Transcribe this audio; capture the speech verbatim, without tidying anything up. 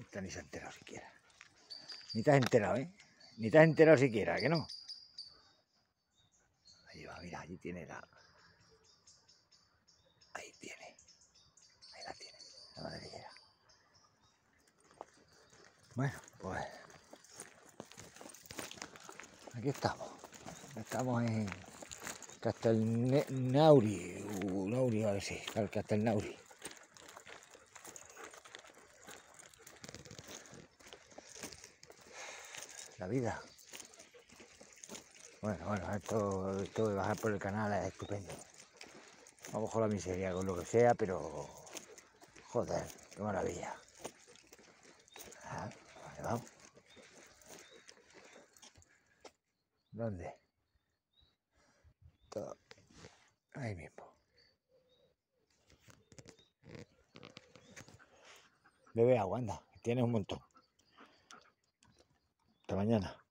Esta ni se ha enterado siquiera. Ni te has enterado, ¿eh? Ni te has enterado siquiera, ¿que no? Ahí va, mira, allí tiene la... Ahí tiene. Ahí la tiene. La madriguera. Bueno, pues... Aquí estamos. Estamos en Castelnauri. Uh, Nauri, a ver si. Castelnauri. La vida. Bueno, bueno, esto, esto de bajar por el canal es estupendo. Vamos con la miseria, con lo que sea, pero... Joder, qué maravilla. Ah, vale, vamos. ¿Dónde? Todo. Ahí mismo. Bebe agua, anda, tienes un montón. Hasta mañana.